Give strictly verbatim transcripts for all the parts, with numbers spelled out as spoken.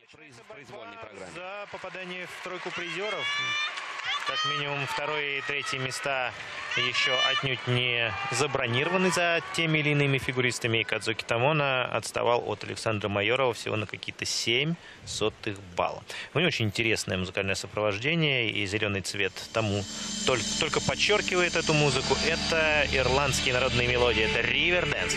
в произвольной программе. За попадание в тройку призеров. Как минимум второе и третье места еще отнюдь не забронированы за теми или иными фигуристами. И Кадзуки Томона отставал от Александра Майорова всего на какие-то семь сотых балла. У него очень интересное музыкальное сопровождение, и зеленый цвет тому только, только подчеркивает эту музыку. Это ирландские народные мелодии, это Ривердэнс.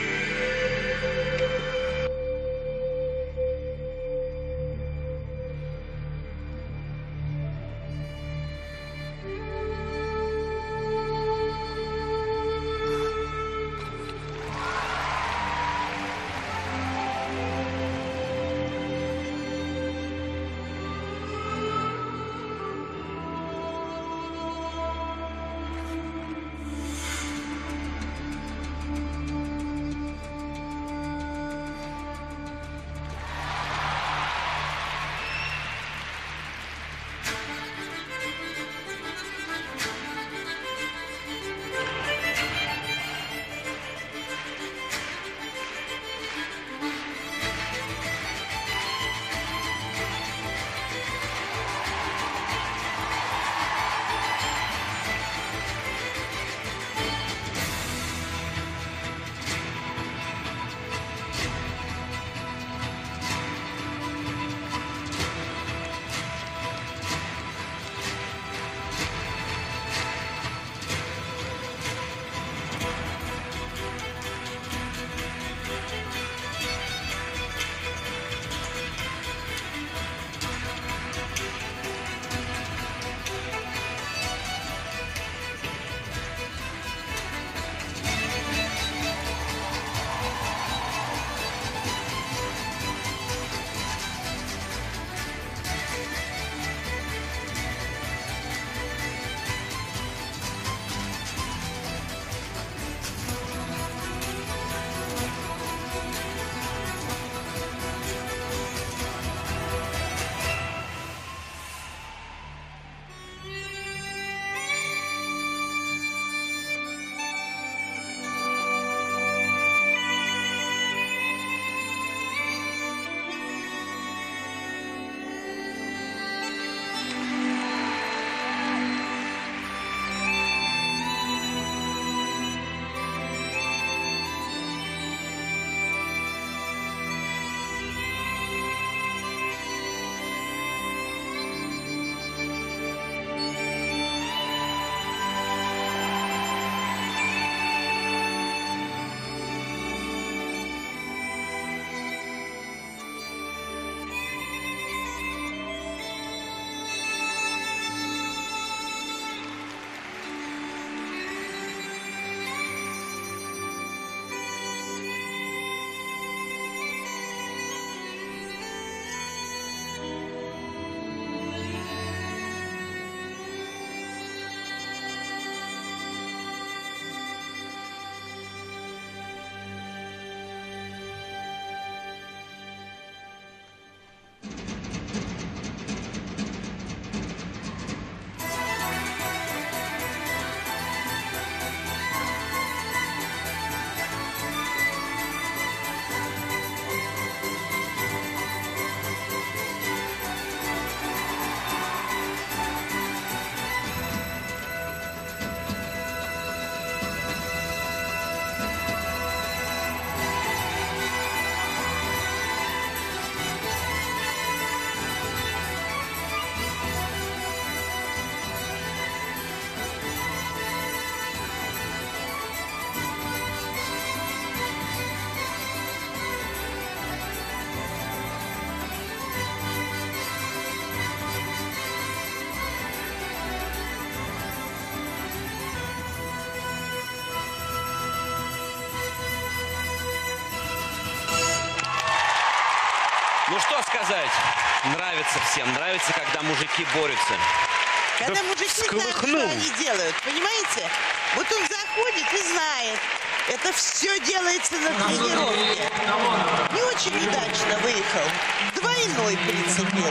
Ну что сказать, нравится всем, нравится, когда мужики борются. Когда Да мужики знают, всколыхнул. что они делают, понимаете? Вот он заходит и знает, это все делается на тренировке. Не очень удачно выехал, двойной прицепил.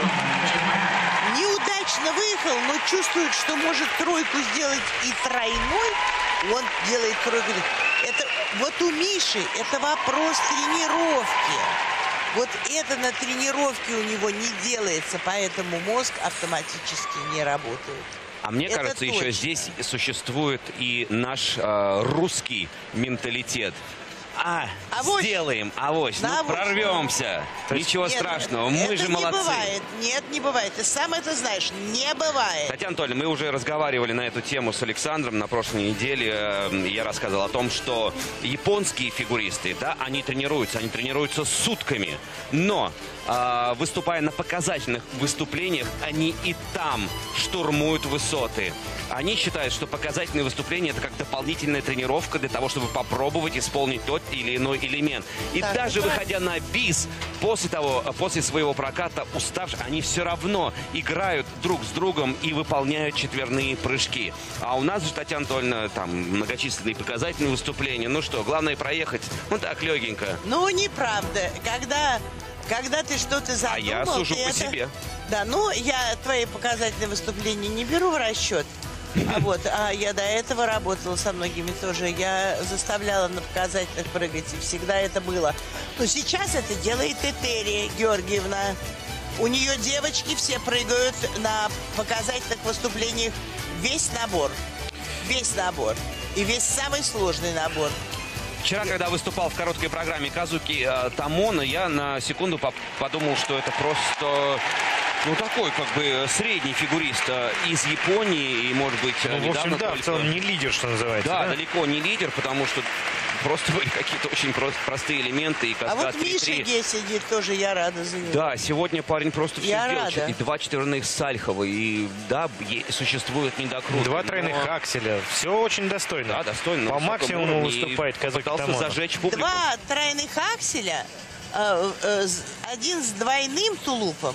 Неудачно выехал, но чувствует, что может тройку сделать и тройной. Он делает тройку. Это, вот у Миши это вопрос тренировки. Вот это на тренировке у него не делается, поэтому мозг автоматически не работает. А мне Это кажется, точно. еще здесь существует и наш э, русский менталитет. А, Авось. сделаем, авось, На ну авось. прорвемся. Ничего Нет, страшного, мы это же не молодцы. бывает. Нет, не бывает. Ты сам это знаешь. Не бывает. Татьяна Анатольевна, мы уже разговаривали на эту тему с Александром на прошлой неделе. Э, Я рассказывал о том, что японские фигуристы, да, они тренируются, они тренируются сутками. Но, э, выступая на показательных выступлениях, они и там штурмуют высоты. Они считают, что показательные выступления — это как дополнительная тренировка для того, чтобы попробовать исполнить тот или иной элемент. И Так, даже это- выходя на бис, после того, после своего проката, уставшие, они все равно играют друг с другом и выполняют четверные прыжки. А у нас же, Татьяна Анатольевна, там многочисленные показательные выступления. Ну что, главное проехать, ну так, легенько. Ну, неправда. Когда, когда ты что-то задумал... А я сужу ты по это- себе. Да, ну, я твои показательные выступления не беру в расчет. А вот, а я до этого работала со многими тоже. Я заставляла на показательных прыгать, и всегда это было. Но сейчас это делает Этерия Георгиевна. У нее девочки все прыгают на показательных выступлениях весь набор. Весь набор. И весь самый сложный набор. Вчера, когда выступал в короткой программе Казуки э, Тамона, я на секунду поп- подумал, что это просто, ну, такой, как бы, средний фигурист э, из Японии, и, может быть, э, Ну, в недавно общем, да, в только- целом не лидер, что называется. Да, да? далеко не лидер, потому что просто были какие-то очень про- простые элементы. И А вот каскад Миша три-три. Ге сидит тоже, я рада за него. Да, сегодня парень просто все Я сделал. рада. И два четверных Сальхова, и да, е- существует недокрутки. Два но- тройных акселя. Все очень достойно. Да, достойно. на По высоком максимуму уровне, и выступает Казуки попытался Тамона. зажечь публику. Два тройных акселя, э, э, с- один с двойным тулупом,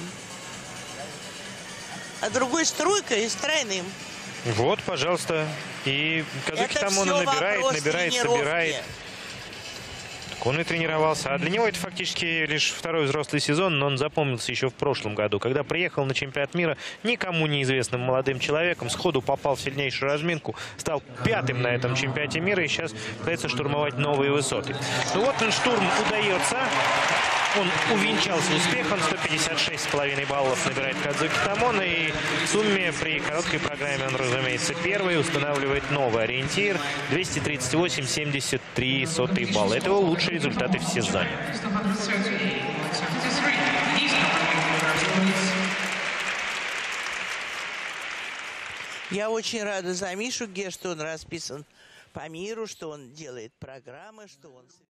а другой с тройкой и с тройным. Вот, пожалуйста. И Казуки Это Тамона все набирает, вопрос набирает, тренировки. собирает. Так он и тренировался. А для него это фактически лишь второй взрослый сезон, но он запомнился еще в прошлом году, когда приехал на чемпионат мира никому неизвестным молодым человеком, сходу попал в сильнейшую разминку, стал пятым на этом чемпионате мира и сейчас пытается штурмовать новые высоты. Ну вот он, штурм удается. Он увенчался успехом. сто пятьдесят шесть с половиной баллов набирает Казуки Тамона. И в сумме при короткой программе он, разумеется, первый. Устанавливает новый ориентир. двести тридцать восемь целых семьдесят три сотых балла. Это его лучшие результаты в сезоне. Я очень рада за Мишу Ге, что он расписан по миру, что он делает программы, что он...